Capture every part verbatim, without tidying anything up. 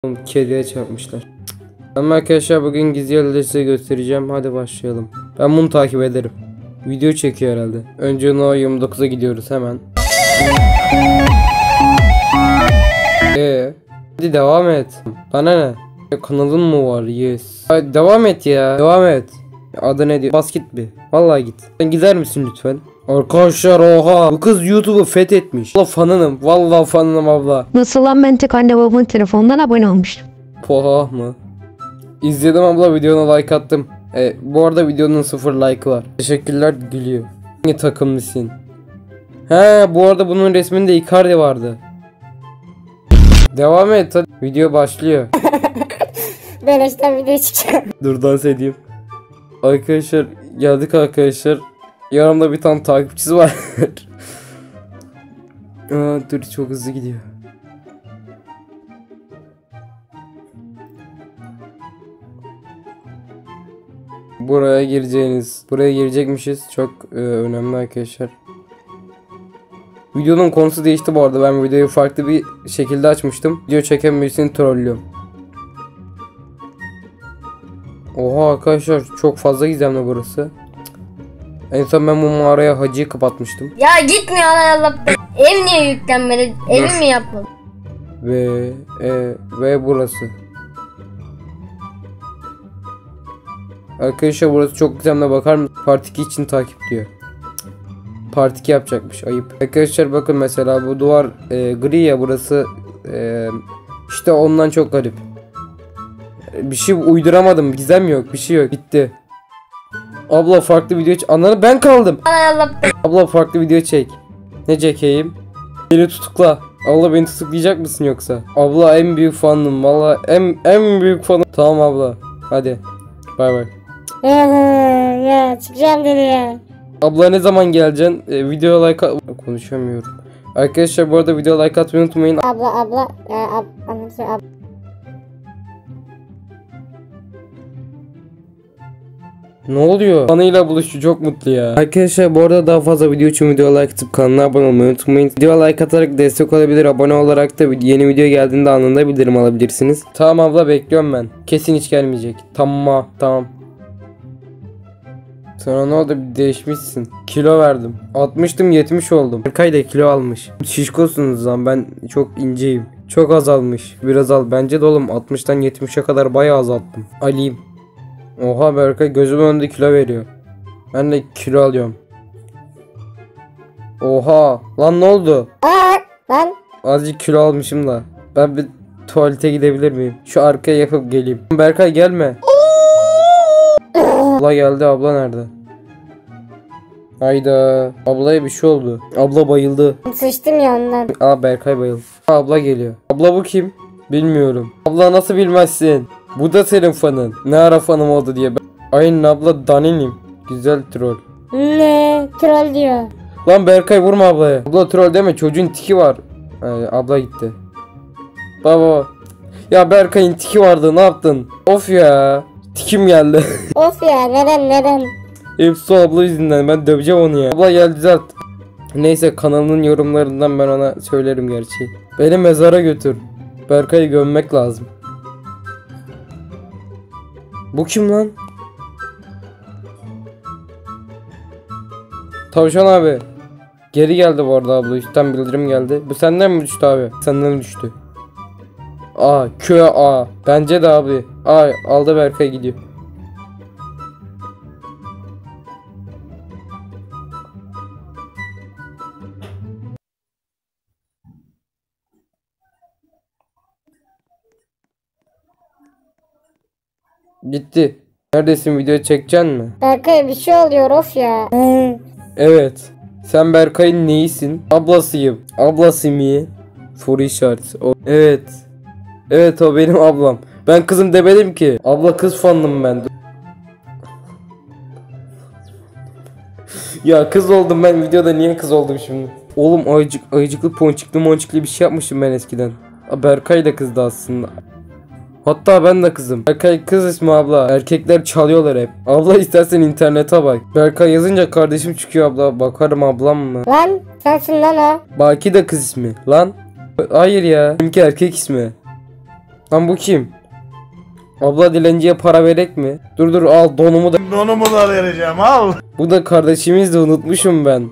Kediye çarpmışlar. Ama arkadaşlar bugün gizli yerleri size göstereceğim. Hadi başlayalım. Ben bunu takip ederim. Video çekiyor herhalde. Önce No yirmi dokuza gidiyoruz hemen. Eee hadi devam et. Bana ne? Ya, kanalın mı var? Yes. Hadi devam et ya. Devam et. Adı ne diyor? Bas git bir. Vallahi git. Sen gider misin lütfen? Arkadaşlar oha. Bu kız YouTube'u fethetmiş. Valla fanınım. Vallahi fanınım abla. Nasıl lan, ben tek anne babamın telefonundan abone olmuştum. Poha mı? İzledim abla, videona like attım. E, bu arada videonun sıfır like var. Teşekkürler, gülüyor. Hangi takımlısın? He, bu arada bunun resminde Icardi vardı. Devam et hadi. Video başlıyor. Ben işte video çıkacağım. Dur dans edeyim. Arkadaşlar geldik arkadaşlar. Yanımda bir tane takipçisi var. Aa, dur çok hızlı gidiyor. Buraya gireceğiniz, buraya girecekmişiz. Çok e, önemli arkadaşlar. Videonun konusu değişti bu arada. Ben videoyu farklı bir şekilde açmıştım. Video çeken birisini trollüyorum. Oha arkadaşlar çok fazla gizemli burası. En son ben bu mağaraya hacıyı kapatmıştım. Ya gitmiyor Allah Allah. Ev niye yüklenmedi? Evi mi yapalım? Ve e, ve burası. Arkadaşlar burası çok gizemli, bakar mısın? Part iki için takip diyor. Part iki yapacakmış, ayıp. Arkadaşlar bakın mesela bu duvar e, gri ya, burası e, işte ondan çok garip. Bir şey uyduramadım, gizem yok, bir şey yok, bitti. Abla farklı video çek. Ananı ben kaldım. Allah Allah. Abla farklı video çek. Ne çekeyim? Beni tutukla. Abla beni tutuklayacak mısın yoksa? Abla en büyük fanım valla, en en büyük fanım. Tamam abla. Hadi. Bay bay. Ya, ya çıkacağım dedi ya. Abla ne zaman geleceksin? E, video like at... Konuşamıyorum. Arkadaşlar bu arada video like atmayı unutmayın. Abla abla. E, ab, anlatıyor, ab. Ne oluyor? Fanıyla buluştu, çok mutlu ya. Arkadaşlar bu arada daha fazla video için video like atıp kanala abone olmayı unutmayın. Video like atarak destek olabilir, abone olarak da yeni video geldiğinde anında bildirim alabilirsiniz. Tamam abla, bekliyorum ben. Kesin hiç gelmeyecek. Tamam tamam. Sana ne oldu, bir değişmişsin. Kilo verdim. altmıştım yetmiş oldum. Berkay da kilo almış. Şişkosunuz lan, ben çok inceyim. Çok azalmış. Biraz al bence de oğlum, altmıştan yetmişe kadar bayağı azalttım. Aliyim. Oha Berkay gözümün önünde kilo veriyor. Ben de kilo alıyorum. Oha lan, ne oldu? Aa, lan. Azıcık kilo almışım da. Ben bir tuvalete gidebilir miyim? Şu arkaya yapıp geleyim. Berkay gelme. Abla geldi, abla nerede? Hayda, ablaya bir şey oldu. Abla bayıldı. Sıçtım ya ondan. Aa Berkay bayıldı. Aa, abla geliyor. Abla bu kim? Bilmiyorum. Abla nasıl bilmezsin? Bu da senin fanın. Ne ara fanım oldu diye. Aynen abla, Daninim. Güzel troll. Ne? Troll diyor. Lan Berkay vurma ablaya. Abla troll deme, çocuğun tiki var. Ee, abla gitti. Baba. Ya Berkay'ın tiki vardı, ne yaptın? Of ya. Tikim geldi. Of ya, neden neden? Hepsi abla yüzünden, ben döveceğim onu ya. Abla gel düzelt. Neyse, kanalının yorumlarından ben ona söylerim gerçeği. Beni mezara götür. Berkay'ı gömmek lazım. Bu kim lan? Tavşan abi. Geri geldi bu arada abla. Üstten bildirim geldi. Bu senden mi düştü abi? Senden mi düştü? Aa, kö a. Bence de abi. Ay aldı, Berkay gidiyor. Gitti. Neredesin, video çekeceksin mi? Berkay bir şey oluyor, of ya. Evet. Sen Berkay'ın neyisin? Ablasıyım. Ablası mı? Soru işareti. O. Evet. Evet, o benim ablam. Ben kızım demedim ki. Abla kız fanım ben. Ya kız oldum ben videoda, niye kız oldum şimdi? Oğlum ayıcık, ayıcıklı ponçikli monçikli bir şey yapmışım ben eskiden. Berkay da kızdı aslında. Hatta ben de kızım. Berkay kız ismi abla. Erkekler çalıyorlar hep. Abla istersen internete bak. Berkay yazınca kardeşim çıkıyor abla. Bakarım ablam mı? Lan sensin lan o. Baki de kız ismi. Lan. Hayır ya. Benimki erkek ismi. Lan bu kim? Abla dilenciye para verek mi? Dur dur al donumu da. Donumu da vereceğim al. Bu da kardeşimiz de unutmuşum ben.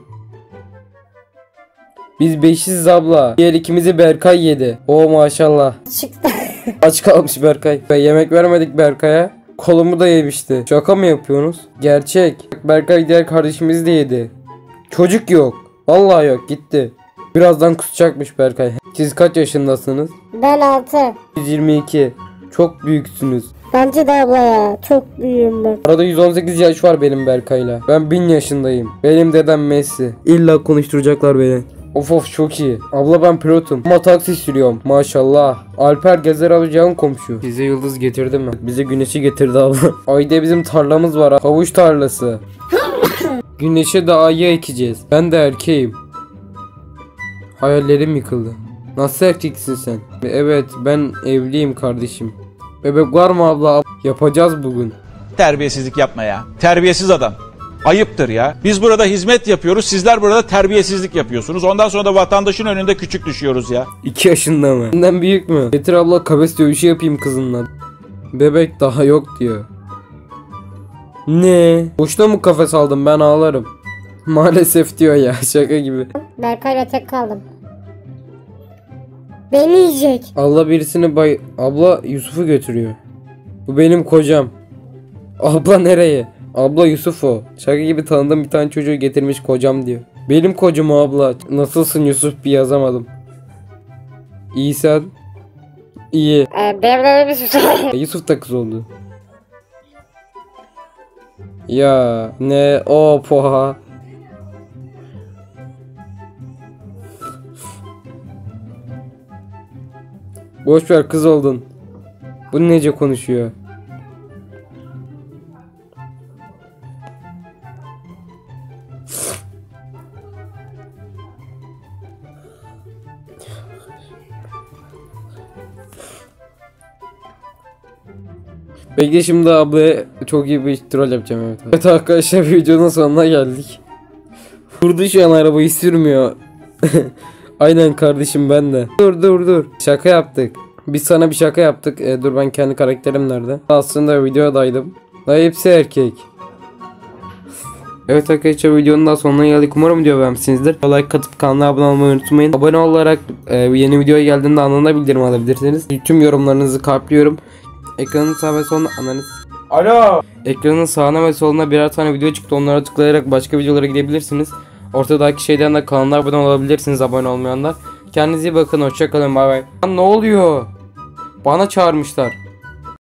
Biz beşiziz abla. Diğer ikimizi Berkay yedi. Oo maşallah. Çıktı. Aç kalmış Berkay. Ve yemek vermedik Berkay'a. Kolumu da yemişti. Şaka mı yapıyorsunuz? Gerçek. Berkay diğer kardeşimizi de yedi. Çocuk yok. Vallahi yok gitti. Birazdan kusacakmış Berkay. Siz kaç yaşındasınız? Ben altı. yüz yirmi iki. Çok büyüksünüz. Bence de abla ya. Çok büyüğüm ben. Arada yüz on sekiz yaş var benim Berkay'la. Ben bin yaşındayım. Benim dedem Messi. İlla konuşturacaklar beni. Of of çok iyi. Abla ben pilotum ama taksi sürüyorum. Maşallah. Alper Gezer alacağım komşu. Bize yıldız getirdi mi? Bize güneşi getirdi abla. Ayda bizim tarlamız var. Havuç tarlası. Güneşe de ayı ekeceğiz. Ben de erkeğim. Hayallerim yıkıldı. Nasıl erkeksin sen? Evet ben evliyim kardeşim. Bebek var mı abla? Yapacağız bugün. Terbiyesizlik yapma ya. Terbiyesiz adam. Ayıptır ya. Biz burada hizmet yapıyoruz. Sizler burada terbiyesizlik yapıyorsunuz. Ondan sonra da vatandaşın önünde küçük düşüyoruz ya. iki yaşında mı? Benden büyük mü? Getir abla kafes dövüşü yapayım kızınla. Bebek daha yok diyor. Ne? Boşuna mı kafes aldım ben ağlarım. Maalesef diyor ya şaka gibi. Berkay'la tek kaldım. Beni yiyecek. Allah birisini bay... Abla Yusuf'u götürüyor. Bu benim kocam. Abla nereye? Abla Yusuf o. Şaka gibi tanıdığım bir tane çocuğu getirmiş kocam diyor. Benim kocam abla. Nasılsın Yusuf bir yazamadım. İyi sen? İyi. Ee, Benimle bir şey. Yusuf da kız oldu. Ya ne o poha. Boşver kız oldun. Bu nece konuşuyor? Bekle şimdi ablaya çok iyi bir troll yapacağım evet. Evet arkadaşlar videonun sonuna geldik. Vurdu şu an arabayı sürmüyor. Aynen kardeşim ben de. Dur dur dur. Şaka yaptık. Biz sana bir şaka yaptık. E, dur ben kendi karakterim nerede? Aslında videodaydım. Daha hepsi erkek. Evet arkadaşlar videonun daha sonuna geldik. Umarım video beğenmişsinizdir. Like atıp kanala abone olmayı unutmayın. Abone olarak e, yeni videoya geldiğinde anında bildirim alabilirsiniz. Tüm yorumlarınızı kalpliyorum. Ekranın sağ ve soluna ananız. Alo. Ekranın sağına ve soluna birer tane video çıktı. Onlara tıklayarak başka videolara gidebilirsiniz. Ortadaki şeyden de kanala abone olabilirsiniz abone olmayanlar. Kendinize iyi bakın. Hoşça kalın. Bay bay. Ne oluyor? Bana çağırmışlar.